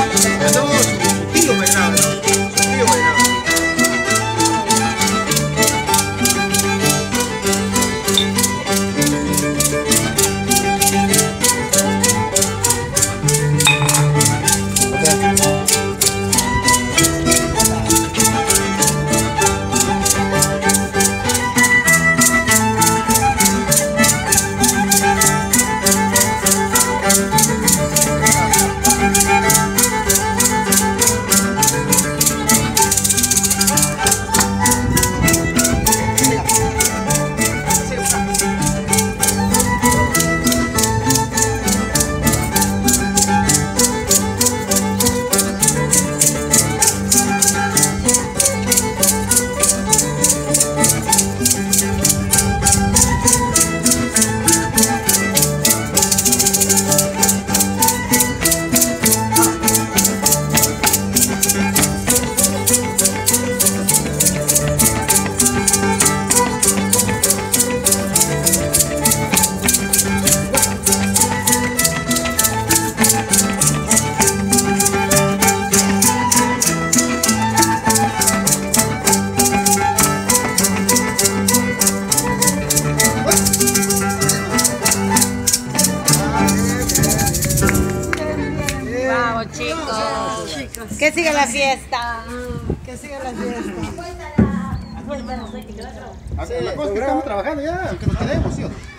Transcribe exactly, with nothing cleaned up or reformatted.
No, su tío bailaba, ¿no? Su tío bailaba. Chicos. Que siga la fiesta. Que siga la fiesta. La cosa es que estamos trabajando ya, aunque nos quedemos, ¿sí o no?